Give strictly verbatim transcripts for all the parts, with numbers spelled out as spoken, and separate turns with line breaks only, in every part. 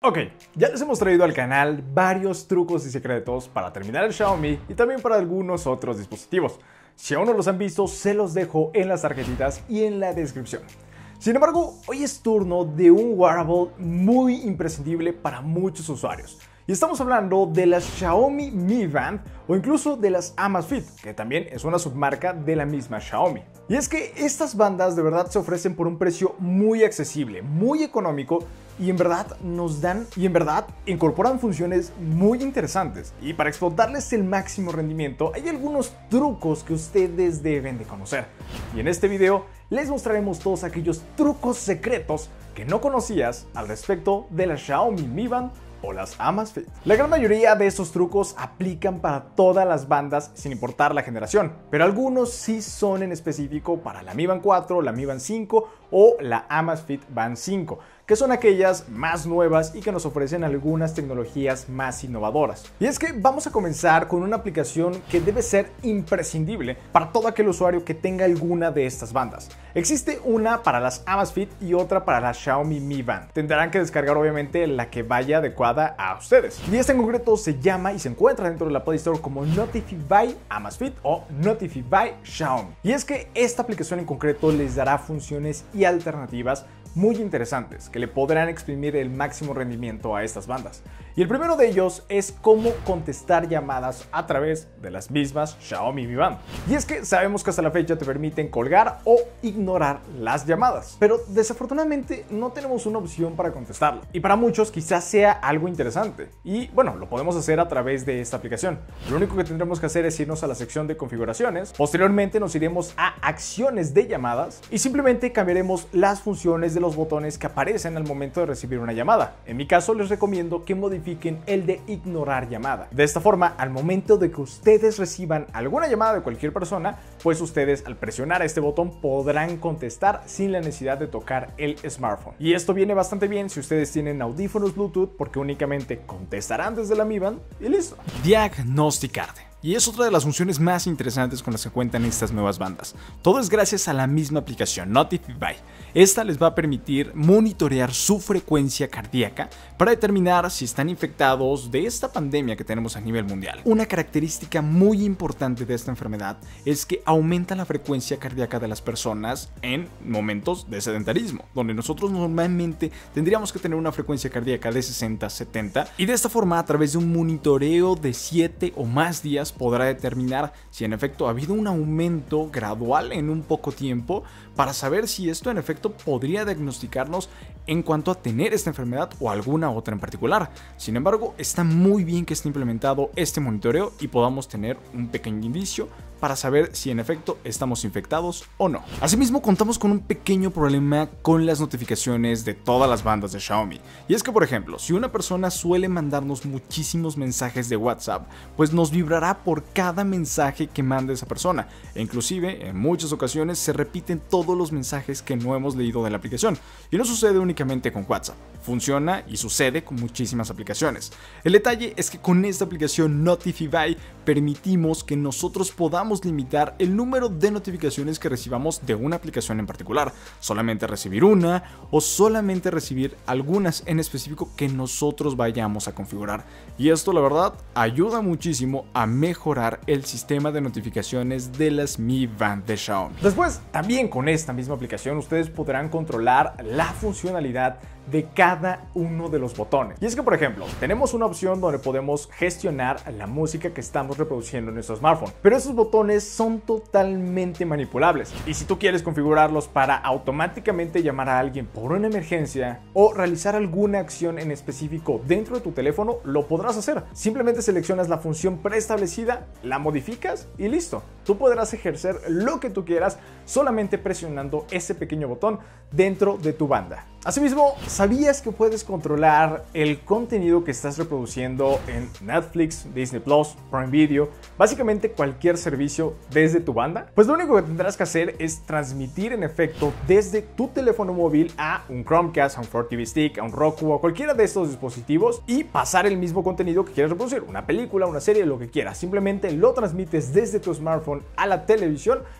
Ok, ya les hemos traído al canal varios trucos y secretos para terminar el Xiaomi y también para algunos otros dispositivos. Si aún no los han visto, se los dejo en las tarjetitas y en la descripción. Sin embargo, hoy es turno de un wearable muy imprescindible para muchos usuarios. Y estamos hablando de las Xiaomi Mi Band o incluso de las Amazfit, que también es una submarca de la misma Xiaomi. Y es que estas bandas de verdad se ofrecen por un precio muy accesible, muy económico y en verdad nos dan y en verdad incorporan funciones muy interesantes. Y para explotarles el máximo rendimiento hay algunos trucos que ustedes deben de conocer. Y en este video les mostraremos todos aquellos trucos secretos que no conocías al respecto de la Xiaomi Mi Band o las Amazfit. La gran mayoría de estos trucos aplican para todas las bandas sin importar la generación, pero algunos sí son en específico para la Mi Band cuatro, la Mi Band cinco o la Amazfit Band cinco, que son aquellas más nuevas y que nos ofrecen algunas tecnologías más innovadoras. Y es que vamos a comenzar con una aplicación que debe ser imprescindible para todo aquel usuario que tenga alguna de estas bandas. Existe una para las Amazfit y otra para la Xiaomi Mi Band. Tendrán que descargar obviamente la que vaya adecuada a ustedes. Y esta en concreto se llama y se encuentra dentro de la Play Store como Notify Amazfit o Notify Xiaomi. Y es que esta aplicación en concreto les dará funciones y alternativas muy interesantes que le podrán exprimir el máximo rendimiento a estas bandas. Y el primero de ellos es cómo contestar llamadas a través de las mismas Xiaomi Mi Band. Y es que sabemos que hasta la fecha te permiten colgar o ignorar las llamadas, pero desafortunadamente no tenemos una opción para contestarla. Y para muchos quizás sea algo interesante. Y bueno, lo podemos hacer a través de esta aplicación. Lo único que tendremos que hacer es irnos a la sección de configuraciones. Posteriormente nos iremos a acciones de llamadas y simplemente cambiaremos las funciones de los botones que aparecen al momento de recibir una llamada. En mi caso les recomiendo que modifiquen el de ignorar llamada. De esta forma, al momento de que ustedes reciban alguna llamada de cualquier persona, pues ustedes al presionar este botón podrán contestar sin la necesidad de tocar el smartphone. Y esto viene bastante bien si ustedes tienen audífonos Bluetooth, porque únicamente contestarán desde la Mi Band y listo. Diagnosticarte. Y es otra de las funciones más interesantes con las que cuentan estas nuevas bandas. Todo es gracias a la misma aplicación, Notify. Esta les va a permitir monitorear su frecuencia cardíaca para determinar si están infectados de esta pandemia que tenemos a nivel mundial. Una característica muy importante de esta enfermedad es que aumenta la frecuencia cardíaca de las personas en momentos de sedentarismo, donde nosotros normalmente tendríamos que tener una frecuencia cardíaca de sesenta a setenta, y de esta forma, a través de un monitoreo de siete o más días, podrá determinar si en efecto ha habido un aumento gradual en un poco tiempo para saber si esto en efecto podría diagnosticarnos en cuanto a tener esta enfermedad o alguna otra en particular. Sin embargo, está muy bien que esté implementado este monitoreo y podamos tener un pequeño indicio para saber si en efecto estamos infectados o no. Asimismo, contamos con un pequeño problema con las notificaciones de todas las bandas de Xiaomi. Y es que, por ejemplo, si una persona suele mandarnos muchísimos mensajes de WhatsApp, pues nos vibrará por cada mensaje que mande esa persona. E inclusive, en muchas ocasiones se repiten todos los mensajes que no hemos leído de la aplicación. Y no sucede únicamente con WhatsApp. Funciona y sucede con muchísimas aplicaciones. El detalle es que con esta aplicación Notify permitimos que nosotros podamos limitar el número de notificaciones que recibamos de una aplicación en particular. Solamente recibir una o solamente recibir algunas en específico que nosotros vayamos a configurar. Y esto, la verdad, ayuda muchísimo a mejorar el sistema de notificaciones de las Mi Band de Xiaomi. Después, también con esta misma aplicación ustedes podrán controlar la funcionalidad de cada uno de los botones. Y es que, por ejemplo, tenemos una opción donde podemos gestionar la música que estamos reproduciendo en nuestro smartphone, pero esos botones son totalmente manipulables. Y si tú quieres configurarlos para automáticamente llamar a alguien por una emergencia o realizar alguna acción en específico dentro de tu teléfono, lo podrás hacer. Simplemente seleccionas la función preestablecida, la modificas y listo. Tú podrás ejercer lo que tú quieras solamente presionando ese pequeño botón dentro de tu banda. Asimismo, ¿sabías que puedes controlar el contenido que estás reproduciendo en Netflix, Disney Plus, Prime Video, básicamente cualquier servicio desde tu banda? Pues lo único que tendrás que hacer es transmitir en efecto desde tu teléfono móvil a un Chromecast, a un Fire T V Stick, a un Roku o cualquiera de estos dispositivos y pasar el mismo contenido que quieres reproducir, una película, una serie, lo que quieras. Simplemente lo transmites desde tu smartphone a la televisión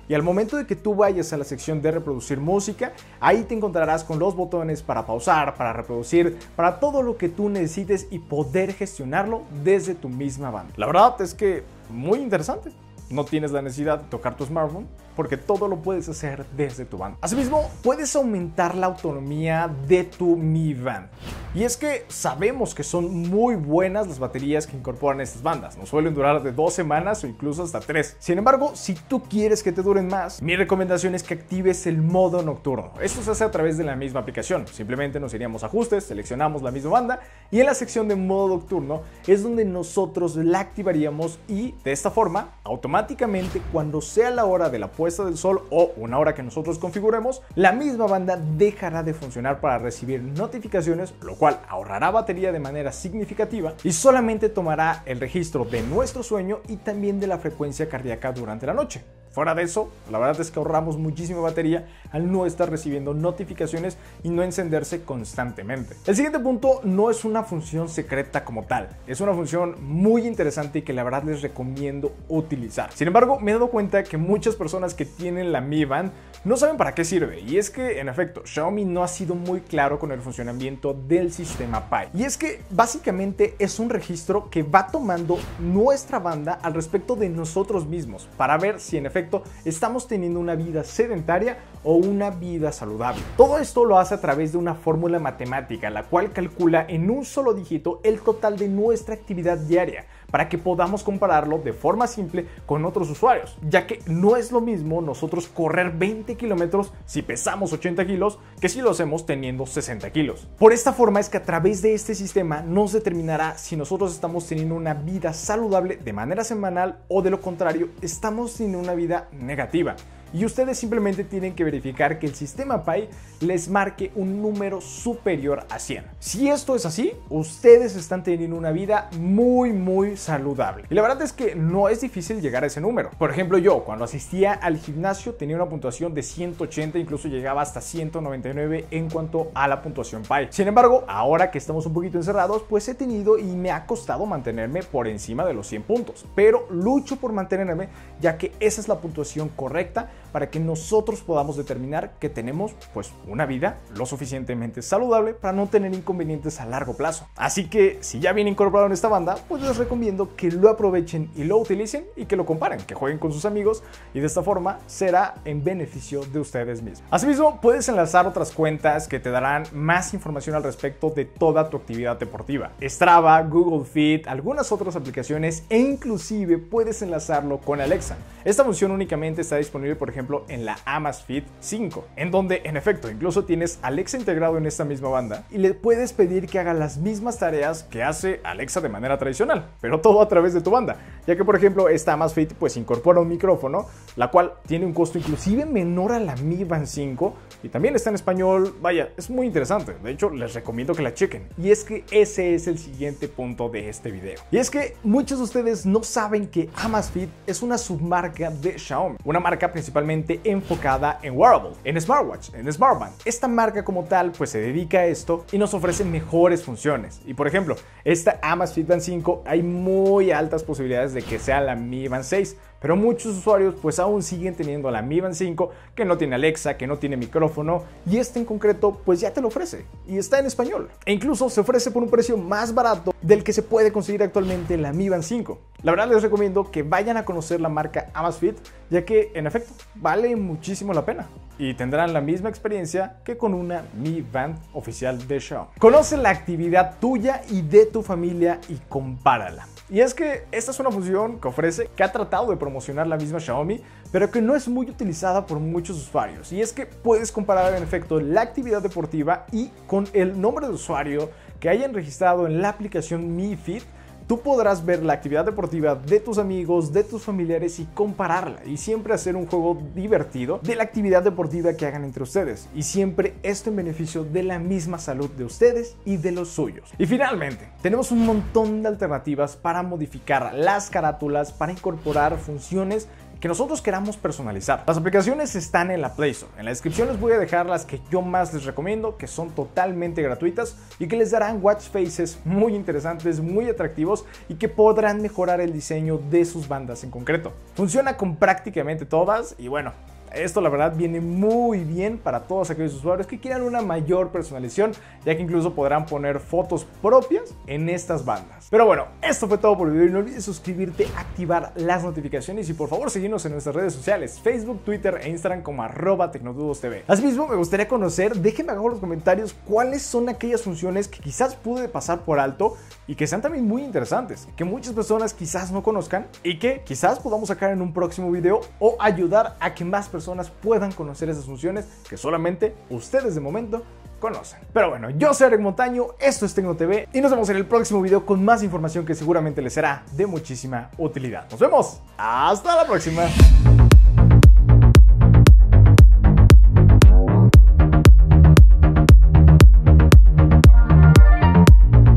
Y al momento de que tú vayas a la sección de reproducir música, ahí te encontrarás con los botones para pausar, para reproducir, para todo lo que tú necesites y poder gestionarlo desde tu misma banda. La verdad es que muy interesante. No tienes la necesidad de tocar tu smartphone porque todo lo puedes hacer desde tu banda. Asimismo, puedes aumentar la autonomía de tu Mi Band. Y es que sabemos que son muy buenas las baterías que incorporan estas bandas. Nos suelen durar de dos semanas o incluso hasta tres. Sin embargo, si tú quieres que te duren más, mi recomendación es que actives el modo nocturno. Esto se hace a través de la misma aplicación. Simplemente nos iríamos a ajustes, seleccionamos la misma banda y en la sección de modo nocturno es donde nosotros la activaríamos y de esta forma, automáticamente cuando sea la hora de la puesta del sol o una hora que nosotros configuremos, la misma banda dejará de funcionar para recibir notificaciones, lo cual ahorrará batería de manera significativa y solamente tomará el registro de nuestro sueño y también de la frecuencia cardíaca durante la noche. Fuera de eso, la verdad es que ahorramos muchísima batería al no estar recibiendo notificaciones y no encenderse constantemente. El siguiente punto no es una función secreta como tal, es una función muy interesante y que la verdad les recomiendo utilizar. Sin embargo, me he dado cuenta que muchas personas que tienen la Mi Band no saben para qué sirve, y es que en efecto Xiaomi no ha sido muy claro con el funcionamiento del sistema Pi. Y es que básicamente es un registro que va tomando nuestra banda al respecto de nosotros mismos para ver si en efecto estamos teniendo una vida sedentaria o una vida saludable. Todo esto lo hace a través de una fórmula matemática, la cual calcula en un solo dígito el total de nuestra actividad diaria, para que podamos compararlo de forma simple con otros usuarios, ya que no es lo mismo nosotros correr veinte kilómetros si pesamos ochenta kilos que si lo hacemos teniendo sesenta kilos. Por esta forma es que a través de este sistema nos determinará si nosotros estamos teniendo una vida saludable de manera semanal o de lo contrario estamos teniendo una vida negativa. Y ustedes simplemente tienen que verificar que el sistema Pi les marque un número superior a cien. Si esto es así, ustedes están teniendo una vida muy muy saludable. Y la verdad es que no es difícil llegar a ese número. Por ejemplo, yo cuando asistía al gimnasio tenía una puntuación de ciento ochenta, incluso llegaba hasta ciento noventa y nueve en cuanto a la puntuación Pi. Sin embargo, ahora que estamos un poquito encerrados, pues he tenido y me ha costado mantenerme por encima de los cien puntos. Pero lucho por mantenerme, ya que esa es la puntuación correcta para que nosotros podamos determinar que tenemos pues una vida lo suficientemente saludable para no tener inconvenientes a largo plazo. Así que si ya viene incorporado en esta banda, pues les recomiendo que lo aprovechen y lo utilicen y que lo comparen, que jueguen con sus amigos y de esta forma será en beneficio de ustedes mismos. Asimismo, puedes enlazar otras cuentas que te darán más información al respecto de toda tu actividad deportiva. Strava, Google Fit, algunas otras aplicaciones e inclusive puedes enlazarlo con Alexa. Esta función únicamente está disponible, por ejemplo, en la Amazfit cinco, en donde en efecto incluso tienes Alexa integrado en esta misma banda y le puedes pedir que haga las mismas tareas que hace Alexa de manera tradicional, pero todo a través de tu banda, ya que por ejemplo esta Amazfit pues incorpora un micrófono, la cual tiene un costo inclusive menor a la Mi Band cinco y también está en español. Vaya, es muy interesante, de hecho les recomiendo que la chequen. Y es que ese es el siguiente punto de este video, y es que muchos de ustedes no saben que Amazfit es una submarca de Xiaomi, una marca principalmente enfocada en wearable, en smartwatch, en smartband. Esta marca como tal pues se dedica a esto y nos ofrece mejores funciones. Y por ejemplo, esta Amazfit Band cinco hay muy altas posibilidades de que sea la Mi Band seis, pero muchos usuarios pues aún siguen teniendo la Mi Band cinco que no tiene Alexa, que no tiene micrófono, y este en concreto pues ya te lo ofrece y está en español. E incluso se ofrece por un precio más barato del que se puede conseguir actualmente la Mi Band cinco. La verdad les recomiendo que vayan a conocer la marca Amazfit, ya que en efecto vale muchísimo la pena y tendrán la misma experiencia que con una Mi Band oficial de Xiaomi. Conoce la actividad tuya y de tu familia y compárala. Y es que esta es una función que ofrece, que ha tratado de promocionar la misma Xiaomi, pero que no es muy utilizada por muchos usuarios. Y es que puedes comparar en efecto la actividad deportiva y con el nombre de usuario que hayan registrado en la aplicación Mi Fit, tú podrás ver la actividad deportiva de tus amigos, de tus familiares y compararla, y siempre hacer un juego divertido de la actividad deportiva que hagan entre ustedes, y siempre esto en beneficio de la misma salud de ustedes y de los suyos. Y finalmente, tenemos un montón de alternativas para modificar las carátulas, para incorporar funciones que nosotros queramos personalizar. Las aplicaciones están en la Play Store. En la descripción les voy a dejar las que yo más les recomiendo, que son totalmente gratuitas y que les darán watch faces muy interesantes, muy atractivos y que podrán mejorar el diseño de sus bandas en concreto. Funciona con prácticamente todas y bueno, esto la verdad viene muy bien para todos aquellos usuarios que quieran una mayor personalización, ya que incluso podrán poner fotos propias en estas bandas. Pero bueno, esto fue todo por el video y no olvides suscribirte, activar las notificaciones y por favor seguirnos en nuestras redes sociales, Facebook, Twitter e Instagram como arroba tecnodudostv. Asimismo, me gustaría conocer, déjenme abajo en los comentarios cuáles son aquellas funciones que quizás pude pasar por alto y que sean también muy interesantes, que muchas personas quizás no conozcan y que quizás podamos sacar en un próximo video o ayudar a que más personas personas puedan conocer esas funciones que solamente ustedes de momento conocen. Pero bueno, yo soy Eric Montaño, esto es TecnoTV y nos vemos en el próximo video con más información que seguramente les será de muchísima utilidad. Nos vemos, hasta la próxima.